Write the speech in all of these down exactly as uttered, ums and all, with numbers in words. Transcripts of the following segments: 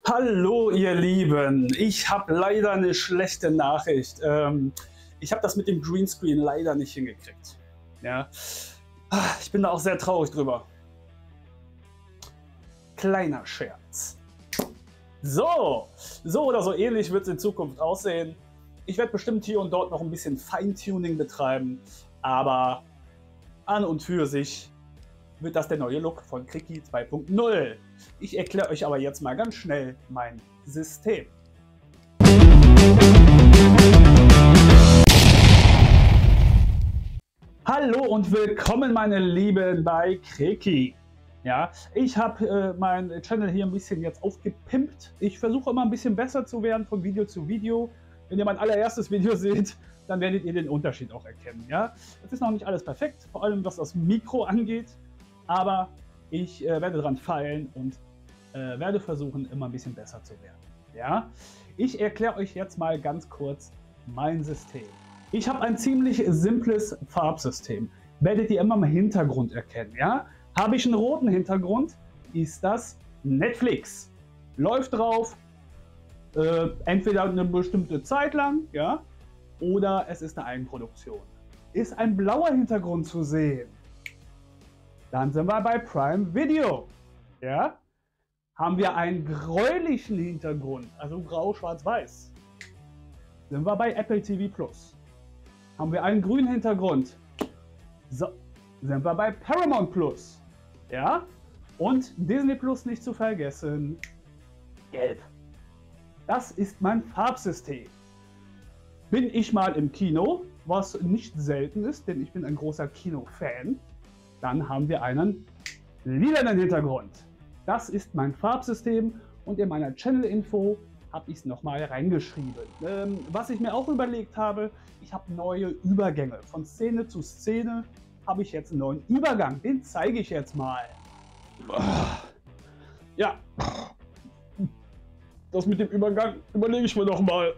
Hallo ihr Lieben, ich habe leider eine schlechte Nachricht. Ähm, ich habe das mit dem Greenscreen leider nicht hingekriegt. Ja? Ich bin da auch sehr traurig drüber. Kleiner Scherz. So, so oder so ähnlich wird es in Zukunft aussehen. Ich werde bestimmt hier und dort noch ein bisschen Feintuning betreiben, aber an und für sich wird das der neue Look von Kriki zwei punkt null. Ich erkläre euch aber jetzt mal ganz schnell mein System. Hallo und willkommen meine Lieben bei Kriki. Ja, ich habe äh, meinen Channel hier ein bisschen jetzt aufgepimpt. Ich versuche immer ein bisschen besser zu werden von Video zu Video. Wenn ihr mein allererstes Video seht, dann werdet ihr den Unterschied auch erkennen. Ja, es ist noch nicht alles perfekt, vor allem was das Mikro angeht. Aber ich äh, werde daran feilen und äh, werde versuchen, immer ein bisschen besser zu werden. Ja? Ich erkläre euch jetzt mal ganz kurz mein System. Ich habe ein ziemlich simples Farbsystem. Werdet ihr immer im Hintergrund erkennen. Ja? Habe ich einen roten Hintergrund, ist das Netflix. Läuft drauf, äh, entweder eine bestimmte Zeit lang, ja, oder es ist eine Eigenproduktion. Ist ein blauer Hintergrund zu sehen, dann sind wir bei Prime Video. Ja? Haben wir einen gräulichen Hintergrund, also grau, schwarz, weiß, sind wir bei Apple T V Plus. Haben wir einen grünen Hintergrund, so, sind wir bei Paramount Plus. Ja? Und Disney Plus nicht zu vergessen, gelb. Das ist mein Farbsystem. Bin ich mal im Kino, was nicht selten ist, denn ich bin ein großer Kino-Fan, dann haben wir einen lilanen Hintergrund. Das ist mein Farbsystem und in meiner Channel-Info habe ich es nochmal reingeschrieben. Ähm, was ich mir auch überlegt habe, ich habe neue Übergänge. Von Szene zu Szene habe ich jetzt einen neuen Übergang. Den zeige ich jetzt mal. Ja, das mit dem Übergang überlege ich mir noch mal.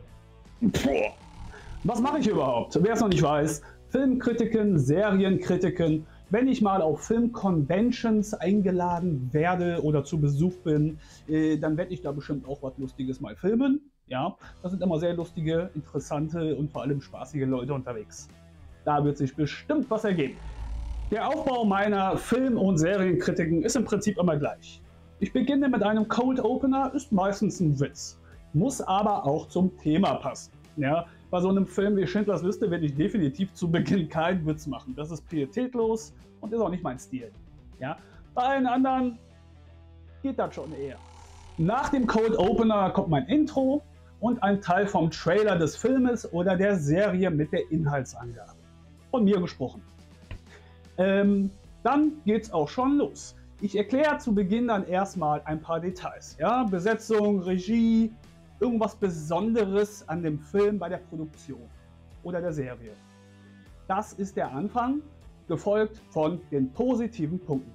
Was mache ich überhaupt? Wer es noch nicht weiß, Filmkritiken, Serienkritiken. Wenn ich mal auf Film-Conventions eingeladen werde oder zu Besuch bin, äh, dann werde ich da bestimmt auch was Lustiges mal filmen. Ja, da sind immer sehr lustige, interessante und vor allem spaßige Leute unterwegs. Da wird sich bestimmt was ergeben. Der Aufbau meiner Film- und Serienkritiken ist im Prinzip immer gleich. Ich beginne mit einem Cold Opener, ist meistens ein Witz, muss aber auch zum Thema passen. Ja, bei so einem Film wie Schindlers Liste werde ich definitiv zu Beginn keinen Witz machen. Das ist pietätlos und ist auch nicht mein Stil. Ja, bei allen anderen geht das schon eher. Nach dem Cold Opener kommt mein Intro und ein Teil vom Trailer des Filmes oder der Serie mit der Inhaltsangabe. Von mir gesprochen. Ähm, dann geht's auch schon los. Ich erkläre zu Beginn dann erstmal ein paar Details. Ja? Besetzung, Regie, irgendwas Besonderes an dem Film bei der Produktion oder der Serie. Das ist der Anfang, gefolgt von den positiven Punkten.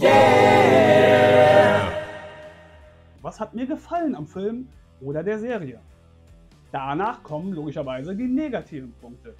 Yeah! Was hat mir gefallen am Film oder der Serie? Danach kommen logischerweise die negativen Punkte.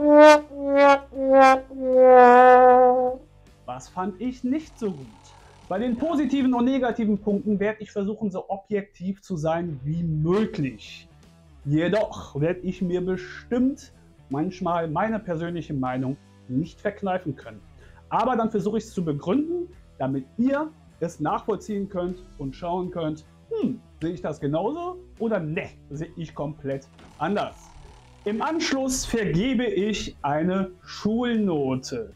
Was fand ich nicht so gut? Bei den positiven und negativen Punkten werde ich versuchen, so objektiv zu sein wie möglich. Jedoch werde ich mir bestimmt manchmal meine persönliche Meinung nicht verkneifen können. Aber dann versuche ich es zu begründen, damit ihr es nachvollziehen könnt und schauen könnt, hm, sehe ich das genauso oder ne, sehe ich komplett anders. Im Anschluss vergebe ich eine Schulnote.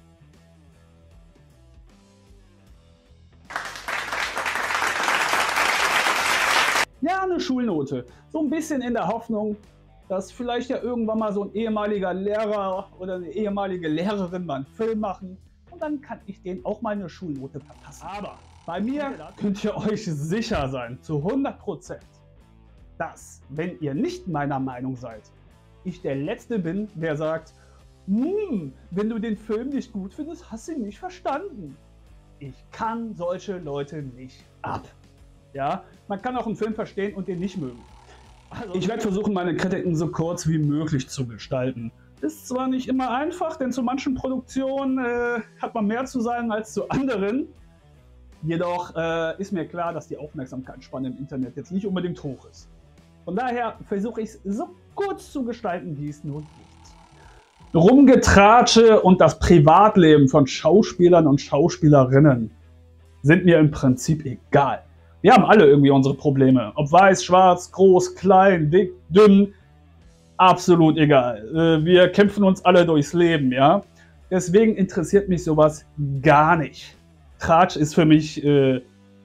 Ja, eine Schulnote. So ein bisschen in der Hoffnung, dass vielleicht ja irgendwann mal so ein ehemaliger Lehrer oder eine ehemalige Lehrerin mal einen Film machen und dann kann ich denen auch mal eine Schulnote verpassen. Aber bei mir könnt ihr euch sicher sein, zu hundert Prozent, dass, wenn ihr nicht meiner Meinung seid, ich der Letzte bin, der sagt, hm, wenn du den Film nicht gut findest, hast du ihn nicht verstanden. Ich kann solche Leute nicht ab. Ja, man kann auch einen Film verstehen und den nicht mögen. Also, ich werde versuchen, meine Kritiken so kurz wie möglich zu gestalten. Ist zwar nicht immer einfach, denn zu manchen Produktionen äh, hat man mehr zu sagen als zu anderen. Jedoch äh, ist mir klar, dass die Aufmerksamkeitsspanne im Internet jetzt nicht unbedingt hoch ist. Von daher versuche ich es so kurz zu gestalten, wie es nur geht. Rumgetratsche und das Privatleben von Schauspielern und Schauspielerinnen sind mir im Prinzip egal. Wir haben alle irgendwie unsere Probleme. Ob weiß, schwarz, groß, klein, dick, dünn, absolut egal. Wir kämpfen uns alle durchs Leben, ja. Deswegen interessiert mich sowas gar nicht. Tratsch ist für mich, äh,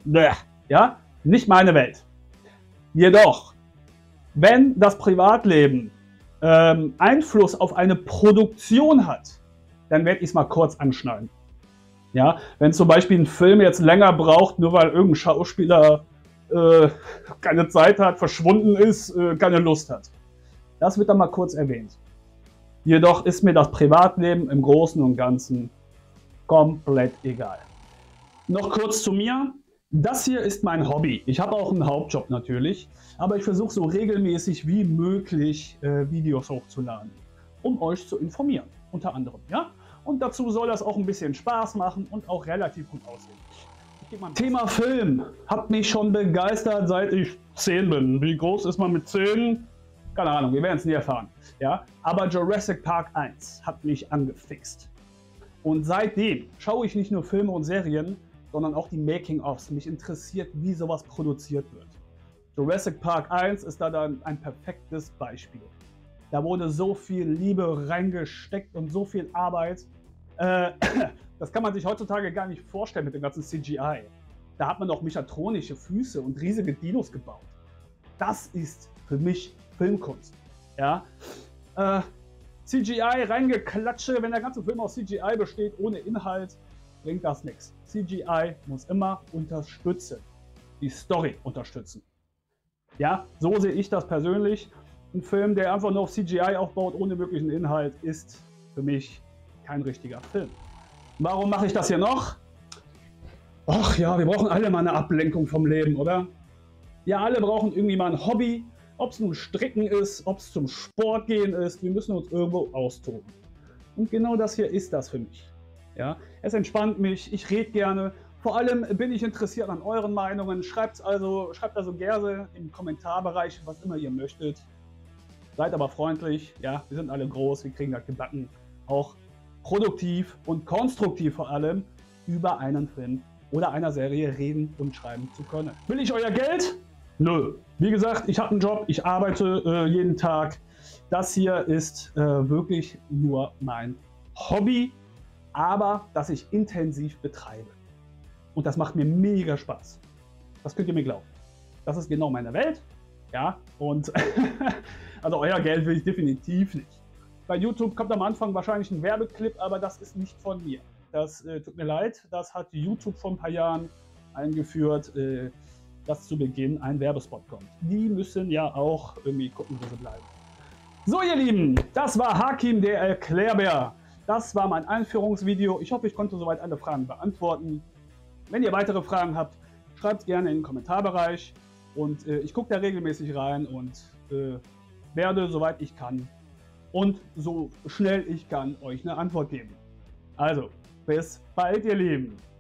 ja, nicht meine Welt. Jedoch, wenn das Privatleben ähm, Einfluss auf eine Produktion hat, dann werde ich es mal kurz anschneiden. Ja, wenn zum Beispiel ein Film jetzt länger braucht, nur weil irgendein Schauspieler äh, keine Zeit hat, verschwunden ist, äh, keine Lust hat. Das wird dann mal kurz erwähnt. Jedoch ist mir das Privatleben im Großen und Ganzen komplett egal. Noch kurz zu mir. Das hier ist mein Hobby. Ich habe auch einen Hauptjob natürlich, aber ich versuche so regelmäßig wie möglich äh, Videos hochzuladen, um euch zu informieren, unter anderem. Ja? Und dazu soll das auch ein bisschen Spaß machen und auch relativ gut aussehen. Thema Film hat mich schon begeistert, seit ich zehn bin. Wie groß ist man mit zehn? Keine Ahnung, wir werden es nie erfahren. Ja? Aber Jurassic Park eins hat mich angefixt. Und seitdem schaue ich nicht nur Filme und Serien, sondern auch die Making-ofs. Mich interessiert, wie sowas produziert wird. Jurassic Park eins ist da dann ein perfektes Beispiel. Da wurde so viel Liebe reingesteckt und so viel Arbeit. Äh, das kann man sich heutzutage gar nicht vorstellen mit dem ganzen C G I. Da hat man doch mechatronische Füße und riesige Dinos gebaut. Das ist für mich Filmkunst. Ja? Äh, C G I reingeklatsche, wenn der ganze Film aus C G I besteht, ohne Inhalt, bringt das nichts. C G I muss immer unterstützen, die Story unterstützen. Ja, so sehe ich das persönlich. Ein Film, der einfach nur auf C G I aufbaut, ohne wirklichen Inhalt, ist für mich kein richtiger Film. Warum mache ich das hier noch? Ach ja, wir brauchen alle mal eine Ablenkung vom Leben, oder? Ja, alle brauchen irgendwie mal ein Hobby. Ob es nun Stricken ist, ob es zum Sport gehen ist, wir müssen uns irgendwo austoben. Und genau das hier ist das für mich. Ja, es entspannt mich, ich rede gerne. Vor allem bin ich interessiert an euren Meinungen. Schreibt also, schreibt also gerne im Kommentarbereich, was immer ihr möchtet. Seid aber freundlich, ja, wir sind alle groß, wir kriegen das gebacken. Auch produktiv und konstruktiv vor allem über einen Film oder einer Serie reden und schreiben zu können. Will ich euer Geld? Nö. Wie gesagt, ich habe einen Job, ich arbeite äh, jeden Tag. Das hier ist äh, wirklich nur mein Hobby, aber das ich intensiv betreibe. Und das macht mir mega Spaß. Das könnt ihr mir glauben. Das ist genau meine Welt. Ja, und also euer Geld will ich definitiv nicht. Bei YouTube kommt am Anfang wahrscheinlich ein Werbeclip, aber das ist nicht von mir. Das äh, tut mir leid, das hat YouTube vor ein paar Jahren eingeführt, äh, dass zu Beginn ein Werbespot kommt. Die müssen ja auch irgendwie gucken, wo sie bleiben. So ihr Lieben, das war Hakim der Erklärbär. Das war mein Einführungsvideo. Ich hoffe, ich konnte soweit alle Fragen beantworten. Wenn ihr weitere Fragen habt, schreibt es gerne in den Kommentarbereich. Und äh, ich gucke da regelmäßig rein und äh, werde, soweit ich kann und so schnell ich kann, euch eine Antwort geben. Also, bis bald, ihr Lieben.